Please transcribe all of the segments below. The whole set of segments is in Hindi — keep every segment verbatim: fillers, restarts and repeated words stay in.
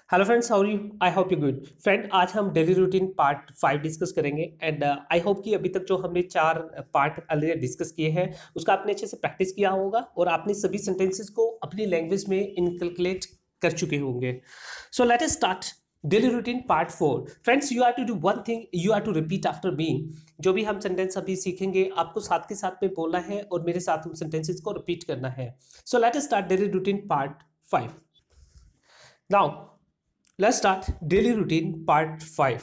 Hello friends, how are you? I hope you good. Friend, आज हम daily routine part five discuss करेंगे एंड आई होप कि अभी तक जो हमने चार पार्ट ऑलरेडी डिस्कस किए हैं उसका आपने अच्छे से प्रैक्टिस किया होगा और आपने सभी सेंटेंसेस को अपनी लैंग्वेज में इनकलकुलेट कर चुके होंगे। So let us start daily routine part four. Friends, you are to do one thing, you are to repeat after me. जो भी हम सेंटेंस अभी सीखेंगे आपको साथ के साथ में बोलना है और मेरे साथ उन सेंटेंसेस को रिपीट करना है। So let us start daily routine part five. Now let's start daily routine part five.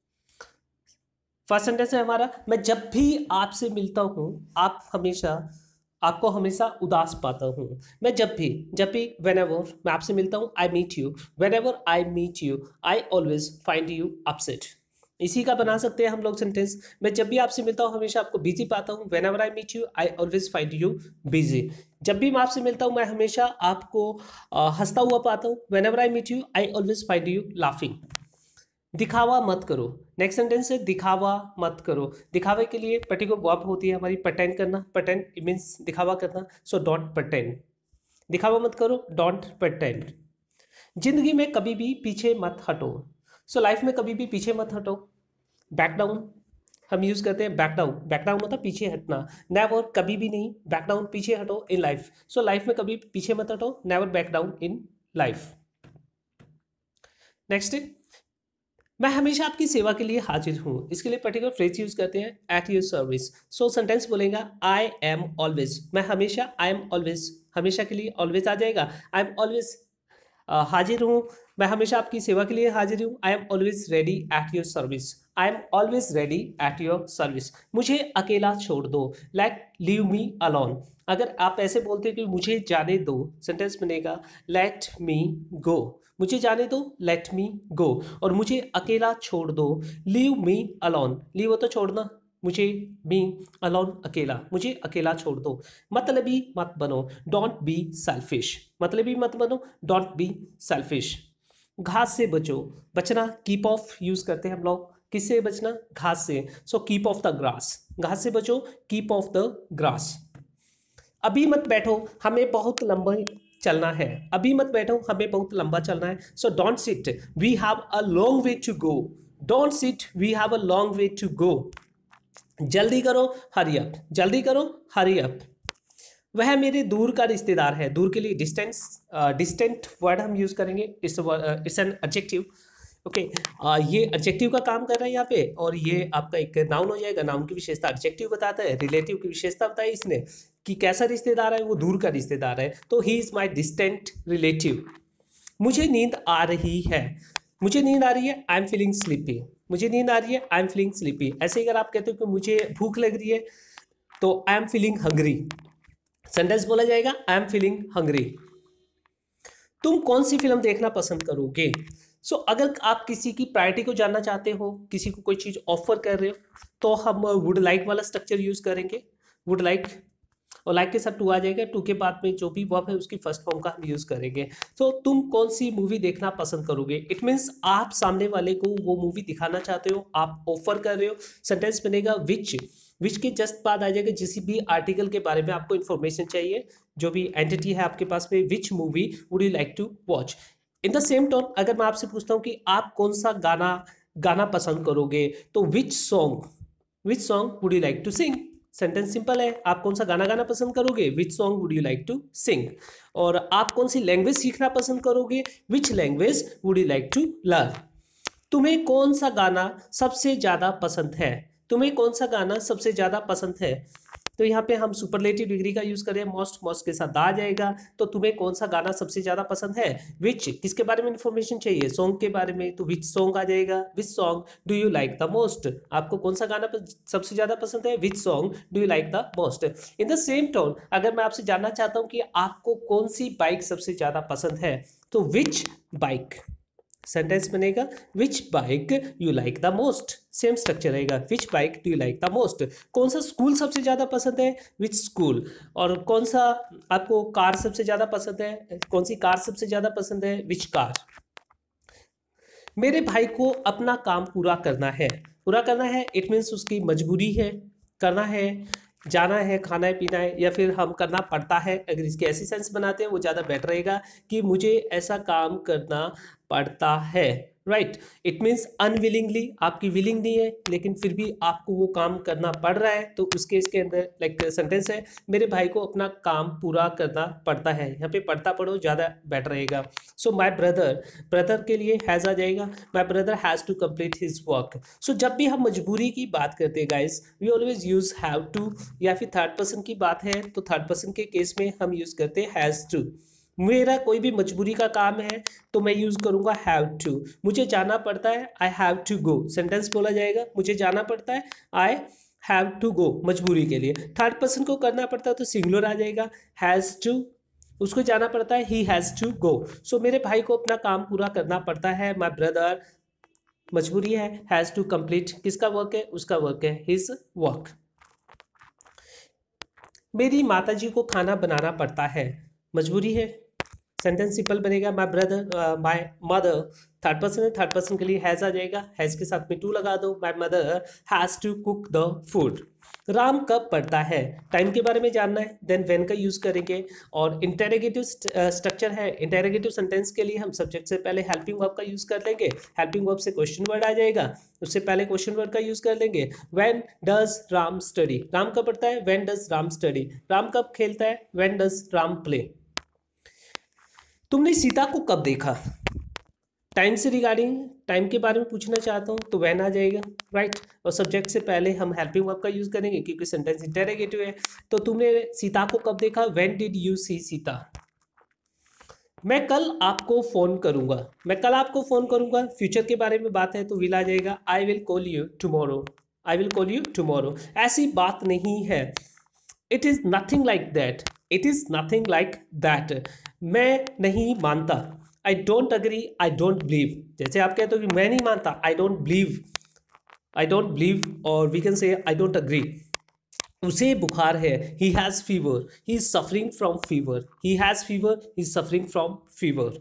First sentence है हमारा, मैं जब भी आपसे मिलता हूं आप हमेशा आपको हमेशा उदास पाता हूं। मैं जब भी जब भी वेन एवर मैं आपसे मिलता हूं, I meet you, whenever I meet you I always find you upset. इसी का बना सकते हैं हम लोग सेंटेंस, मैं जब भी आपसे मिलता हूं हमेशा आपको बिजी पाता हूं, whenever I meet you I always find you busy. जब भी मैं आपसे मिलता हूं मैं हमेशा आपको हंसता हुआ पाता हूं, whenever I meet you I always find you laughing. दिखावा मत करो। नेक्स्ट सेंटेंस है दिखावा मत करो। दिखावे के लिए पर्टिकुलर वर्ब होती है हमारी प्रटेंड करना। प्रटेंड मीन्स दिखावा करना, सो डोंट प्रटेंड। दिखावा मत करो, डोंट प्रटेंड। जिंदगी में कभी भी पीछे मत हटो। सो लाइफ में कभी भी पीछे मत हटो। बैक डाउन हम यूज करते हैं, बैक डाउन। बैक डाउन होता है पीछे हटना। नेवर कभी भी नहीं, बैक डाउन पीछे हटो इन लाइफ। सो लाइफ में कभी पीछे मत हटो, never back down in life. Next है मैं हमेशा आपकी सेवा के लिए हाजिर हूं। इसके लिए पर्टिकुलर फ्रेज यूज करते हैं, at your service. So sentence बोलेगा आई एम ऑलवेज। मैं हमेशा, आई एम ऑलवेज, हमेशा के लिए ऑलवेज आ जाएगा। आई एम ऑलवेज हाजिर हूं, मैं हमेशा आपकी सेवा के लिए हाजिर हूं। I am always ready at your service. I am always ready at your service. मुझे अकेला छोड़ दो, लेट लीव मी अलोन। अगर आप ऐसे बोलते हैं कि मुझे जाने दो, सेंटेंस बनेगा लेट मी गो। मुझे जाने दो, लेट मी गो। और मुझे अकेला छोड़ दो, लीव मी अलोन। लीव हो तो छोड़ना, मुझे मी अलोन अकेला, मुझे अकेला छोड़ दो। मतलबी मत बनो, डोंट बी सेल्फिश। मतलबी मत बनो, डोंट बी सेल्फिश। घास से बचो। बचना कीप ऑफ यूज करते हैं हम लोग। किससे बचना? घास से। So keep off the grass. घास से बचो, कीप ऑफ द ग्रास। अभी मत बैठो, हमें बहुत लंबा चलना है। अभी मत बैठो, हमें बहुत लंबा चलना है। So don't sit, we have a long way to go. Don't sit, we have a long way to go. जल्दी करो, हरी अप। जल्दी करो, हरी अप। वह मेरे दूर का रिश्तेदार है। दूर के लिए डिस्टेंस, डिस्टेंट वर्ड हम यूज करेंगे। It's it's an adjective. Okay, ये एडजेक्टिव का काम कर रहा है यहाँ पे, और ये आपका एक नाउन हो जाएगा। नाउन की विशेषता एडजेक्टिव बताता है, रिलेटिव की विशेषता बताई इसने कि कैसा रिश्तेदार है, वो दूर का रिश्तेदार है। तो he is my distant relative. मुझे नींद आ रही है। मुझे नींद आ रही है, आई एम फीलिंग स्लीपी। मुझे नींद आ रही है, आई एम फीलिंग स्लीपी। ऐसे अगर आप कहते हो कि मुझे भूख लग रही है तो I am feeling hungry. Sentence बोला जाएगा आई एम फीलिंग हंग्री। तुम कौन सी फिल्म देखना पसंद करोगे? सो so, अगर आप किसी की प्रायोरिटी को जानना चाहते हो, किसी को कोई चीज ऑफर कर रहे हो, तो हम वुड लाइक वाला स्ट्रक्चर यूज करेंगे। वुड लाइक, और लाइक के साथ टू आ जाएगा। टू के बाद में जो भी वर्ब है उसकी फर्स्ट फॉर्म का हम यूज करेंगे। तो तुम कौन सी मूवी देखना पसंद करोगे, इट मीन्स आप सामने वाले को वो मूवी दिखाना चाहते हो, आप ऑफर कर रहे हो। सेंटेंस बनेगा विच। विच के जस्ट बाद आ जाएगा जिस भी आर्टिकल के बारे में आपको इन्फॉर्मेशन चाहिए, जो भी एंटिटी है आपके पास में। Which movie would you like to watch. In the same tone अगर मैं आपसे पूछता हूँ कि आप कौन सा गाना गाना पसंद करोगे, तो which song which song would you like to sing. Sentence simple है, आप कौन सा गाना गाना पसंद करोगे, which song would you like to sing. और आप कौन सी लैंग्वेज सीखना पसंद करोगे, which language would you like to learn. तुम्हें कौन सा गाना सबसे ज्यादा पसंद है। तुम्हें कौन सा गाना सबसे ज्यादा पसंद है। तो यहाँ पे हम सुपरलेटिव डिग्री का यूज करें, मोस्ट मोस्ट के साथ आ जाएगा। तो तुम्हें कौन सा गाना सबसे ज्यादा पसंद है। विच किसके बारे में इंफॉर्मेशन चाहिए, सॉन्ग के बारे में, तो विच सॉन्ग आ जाएगा। Which song do you like the most. आपको कौन सा गाना सबसे ज्यादा पसंद है, which song do you like the most. In the same tone अगर मैं आपसे जानना चाहता हूँ कि आपको कौन सी बाइक सबसे ज्यादा पसंद है, तो विच बाइक। सेंटेंस बनेगा which bike you like the most. Same structure रहेगा, which bike do you like the most. कौन सा स्कूल सबसे ज्यादा पसंद है, विच स्कूल। और कौन सा आपको कार सबसे ज्यादा पसंद है, कौन सी कार सबसे ज्यादा पसंद है, विच कार। मेरे भाई को अपना काम पूरा करना है। पूरा करना है इट मीन्स उसकी मजबूरी है, करना है, जाना है, खाना है, पीना है, या फिर हम करना पड़ता है। अगर इसके ऐसी सेंस बनाते हैं वो ज़्यादा बेटर रहेगा कि मुझे ऐसा काम करना पड़ता है, राइट। इट मीन्स अनविलिंगली, आपकी विलिंग नहीं है लेकिन फिर भी आपको वो काम करना पड़ रहा है, तो उस केस के अंदर लाइक सेंटेंस है मेरे भाई को अपना काम पूरा करना पड़ता है। यहाँ पे पढ़ता पढ़ो ज़्यादा बेटर रहेगा। सो माई ब्रदर, ब्रदर के लिए हैज़ आ जाएगा, my brother has to complete his work. So जब भी हम मजबूरी की बात करते हैं guys, we always use have to, या फिर थर्ड पर्सन की बात है तो थर्ड पर्सन के केस में हम यूज करते हैं हैज़ टू। मेरा कोई भी मजबूरी का काम है तो मैं यूज करूंगा हैव टू। मुझे जाना पड़ता है, I have to go, sentence बोला जाएगा मुझे जाना पड़ता है, आई हैव टू गो, मजबूरी के लिए। थर्ड पर्सन को करना पड़ता है तो सिंगुलर आ जाएगा, हैज़ टू, उसको जाना पड़ता है, ही हैज़ टू गो। सो मेरे भाई को अपना काम पूरा करना पड़ता है, माई ब्रदर, मजबूरी है, हैज़ टू कंप्लीट, किसका वर्क है, उसका वर्क है, हिज वर्क। मेरी माताजी को खाना बनाना पड़ता है, मजबूरी है, सेंटेंस सिंपल बनेगा, my brother, my mother, third person है, थर्ड पर्सन के लिए हैज़ आ जाएगा, हैज़ के साथ में टू लगा दो, my mother has to cook the food. Ram कब पढ़ता है, टाइम के बारे में जानना है, देन व्हेन का यूज करेंगे। और इंटेरोगेटिव स्ट्रक्चर है, इंटेरोगेटिव सेंटेंस के लिए हम सब्जेक्ट से पहले हेल्पिंग वर्ब का यूज कर लेंगे, हेल्पिंग वर्ब से क्वेश्चन वर्ड आ जाएगा, उससे पहले क्वेश्चन वर्ड का यूज कर लेंगे। When does Ram study, Ram कब पढ़ता है, when does Ram study. Ram कब खेलता है, व्हेन डज राम प्ले। तुमने सीता को कब देखा, टाइम से रिगार्डिंग, टाइम के बारे में पूछना चाहता हूँ तो व्हेन आ जाएगा, राइट। और सब्जेक्ट से पहले हम हेल्पिंग वर्ब का यूज करेंगे क्योंकि सेंटेंस इंटेरोगेटिव है। तो तुमने सीता को कब देखा, when did you see Sita. मैं कल आपको फोन करूंगा, मैं कल आपको फोन करूंगा, फ्यूचर के बारे में बात है तो विल आ जाएगा, I will call you tomorrow, I will call you tomorrow. ऐसी बात नहीं है, it is nothing like that, it is nothing like that. मैं नहीं मानता, I don't agree, I don't believe. जैसे आप कहते हो कि मैं नहीं मानता, I don't believe, I don't believe, और we can say I don't agree. उसे बुखार है, he has fever, he is suffering from fever, he has fever, he is suffering from fever.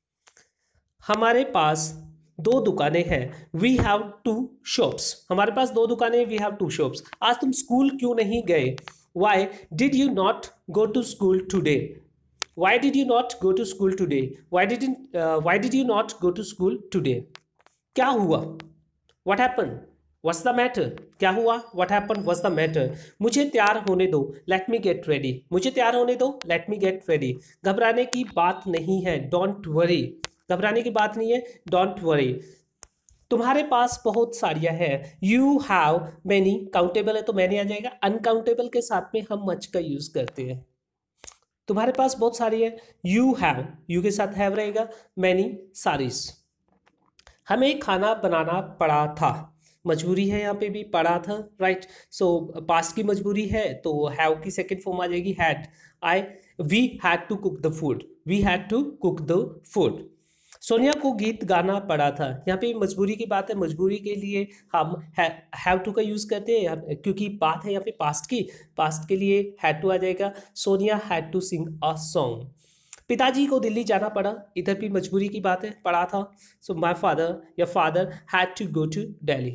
हमारे पास दो दुकानें हैं, वी हैव टू शॉप्स, हमारे पास दो दुकानें, वी हैव टू शॉप्स। आज तुम स्कूल क्यों नहीं गए, why did you not go to school today, why did you not go to school today, why didn't uh, why did you not go to school today। क्या हुआ, what happened, what's the matter, क्या हुआ, what happened, what's the matter। मुझे तैयार होने दो, let me get ready, मुझे तैयार होने दो, let me get ready। घबराने की बात नहीं है, don't worry, घबराने की बात नहीं है, don't worry। तुम्हारे पास बहुत साड़ियाँ हैं, you have many, काउंटेबल है तो मैंने आ जाएगा, अनकाउंटेबल के साथ में हम मच का यूज करते हैं। तुम्हारे पास बहुत सारी है, यू हैव, यू के साथ हैव रहेगा, मैनी सारीज। हमें खाना बनाना पड़ा था, मजबूरी है, यहाँ पे भी पड़ा था, राइट। सो पास्ट की मजबूरी है तो हैव की सेकंड फॉर्म आ जाएगी had, I we had to cook the food, we had to cook the food. Sonia को गीत गाना पड़ा था, यहाँ पे मजबूरी की बात है, मजबूरी के लिए हम हैव टू का यूज करते हैं क्योंकि बात है यहाँ पे पास्ट की, पास्ट के लिए हैड टू आ जाएगा, Sonia had to sing a song. पिताजी को दिल्ली जाना पड़ा, इधर भी मजबूरी की बात है, पड़ा था, सो माय फादर या father had to go to Delhi.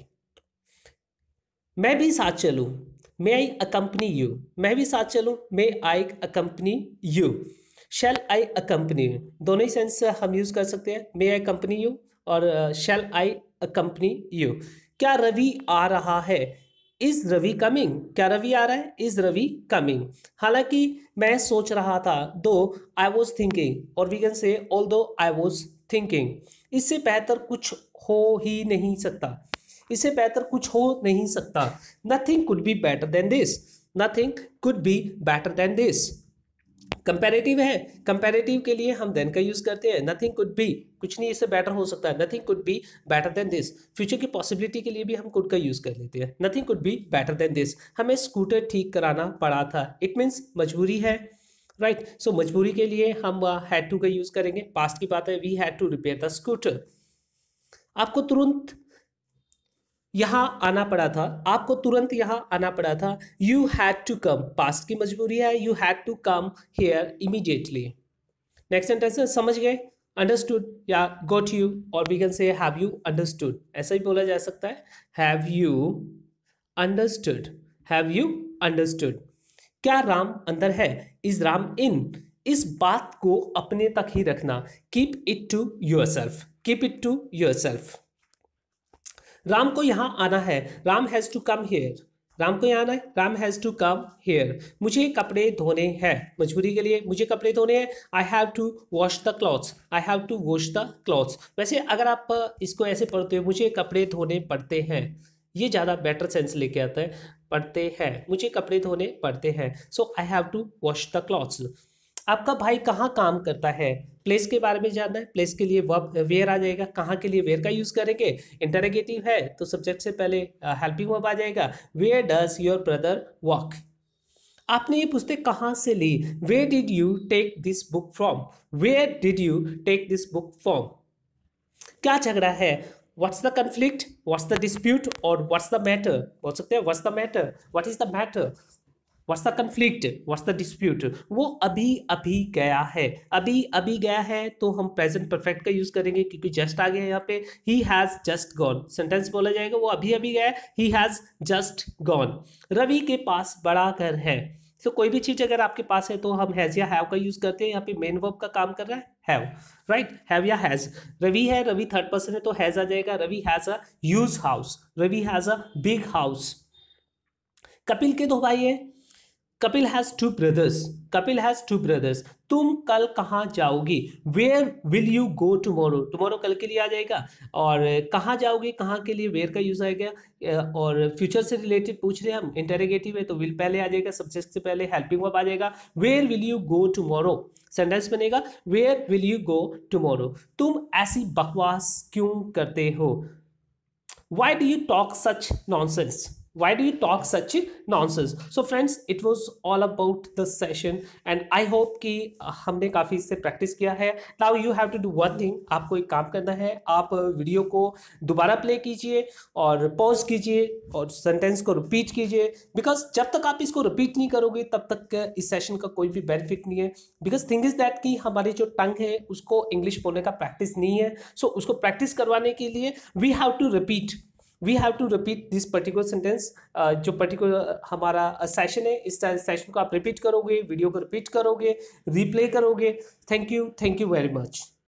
मैं भी साथ चलूं, मे आई अकम्पनी यू, मैं भी साथ चलूं, may I accompany you. Shall I accompany you, दोनों ही सेंस हम यूज कर सकते हैं, मे आई कंपनी यू और शैल आई अकम्पनी यू। क्या रवि आ रहा है, इज रवि कमिंग, क्या रवि आ रहा है, इज रवि कमिंग। हालांकि मैं सोच रहा था, दो आई वॉज थिंकिंग, और we can say although I was thinking. इससे बेहतर कुछ हो ही नहीं सकता, इससे बेहतर कुछ हो नहीं सकता। Nothing could be better than this, nothing could be better than this. Comparative है, कंपैरेटिव के लिए हम देन का यूज करते हैं, नथिंग कुड बी, कुछ नहीं इससे बेटर हो सकता है, nothing could be better than this. Future की पॉसिबिलिटी के लिए भी हम कुड का यूज कर लेते हैं, nothing could be better than this. हमें स्कूटर ठीक कराना पड़ा था, इट मीन्स मजबूरी है, राइट। सो मजबूरी के लिए हम हैड टू का यूज करेंगे, पास्ट की बात है, we had to repair the scooter. आपको तुरंत यहाँ आना पड़ा था, आपको तुरंत यहाँ आना पड़ा था, you had to come, past की मजबूरी है, you had to come here immediately. Next sentence समझ गए, अंडरस्टूड या गॉट यू, और we can say have you understood, ऐसा ही बोला जा सकता है, have you understood, have you understood. क्या राम अंदर है, इज राम इन, इस बात को अपने तक ही रखना, keep it to yourself, keep it to yourself. Ram को यहां आना है, Ram has to come here, Ram को यहाँ आना है, Ram has to come here. मुझे कपड़े धोने हैं, मजबूरी के लिए मुझे कपड़े धोने हैं, I have to wash the clothes, I have to wash the clothes. वैसे अगर आप इसको ऐसे पढ़ते हो, मुझे कपड़े धोने पड़ते हैं, ये ज़्यादा बेटर सेंस लेके आता है, पड़ते हैं, मुझे कपड़े धोने पड़ते हैं, so I have to wash the clothes. आपका भाई कहाँ काम करता है, प्लेस के बारे में जानना है, प्लेस के लिए वर्ब वेयर आ जाएगा, कहाँ के लिए वेयर का यूज करेंगे, इंटरोगेटिव है तो सब्जेक्ट से पहले हेल्पिंग वर्ब आ जाएगा, where does your brother work. आपने ये पुस्तक कहाँ से ली, where did you take this book from, where did you take this book from. क्या झगड़ा है, what's the conflict, what's the dispute और व्हाट्स द मैटर, बोल सकते हैं what's the matter, what is the matter, what's the conflict, what's the dispute. वो अभी अभी गया है, अभी अभी गया है तो हम प्रेजेंट परफेक्ट का यूज करेंगे क्योंकि जस्ट आ गया यहाँ पे, he has just gone, sentence बोला जाएगा वो अभी अभी गया है, he has just gone. Ravi के पास बड़ा घर है, तो कोई भी चीज अगर आपके पास है तो हम हैज या हैव का यूज करते हैं, यहाँ पे मेन वर्ब का काम कर रहा है हैव, राइट, हैव या हैज। रवि है, रवि थर्ड पर्सन है तो हैज आ जाएगा, Ravi has a huge house, Ravi has a big house. Kapil के दो भाई है, Kapil has two brothers, Kapil has two brothers. तुम कल कहाँ जाओगी, where will you go tomorrow, tomorrow कल के लिए आ जाएगा, और कहाँ जाओगे कहाँ के लिए वेयर का यूज आएगा, और फ्यूचर से रिलेटेड पूछ रहे हैं हम, इंटरोगेटिव है तो विल पहले आ जाएगा, सब्जेक्ट से पहले हेल्पिंग वर्ब आ जाएगा, where will you go tomorrow, sentence बनेगा where will you go tomorrow. तुम ऐसी बकवास क्यों करते हो, why do you talk such nonsense, why do you talk such nonsense। so friends, it was all about the session and I hope कि हमने काफ़ी इससे प्रैक्टिस किया है। now you have to do one thing, आपको एक काम करना है, आप वीडियो को दोबारा प्ले कीजिए और पॉज कीजिए और सेंटेंस को रिपीट कीजिए, बिकॉज जब तक आप इसको रिपीट नहीं करोगे तब तक इस सेशन का कोई भी बेनिफिट नहीं है। बिकॉज थिंग इज दैट कि हमारी जो टंग है उसको इंग्लिश बोलने का प्रैक्टिस नहीं है, सो so, उसको प्रैक्टिस करवाने के लिए we have to repeat we have to repeat this particular sentence. जो पर्टिकुलर हमारा सेशन है, इस सेशन को आप रिपीट करोगे, वीडियो को रिपीट करोगे, रिप्ले करोगे। Thank you, thank you very much.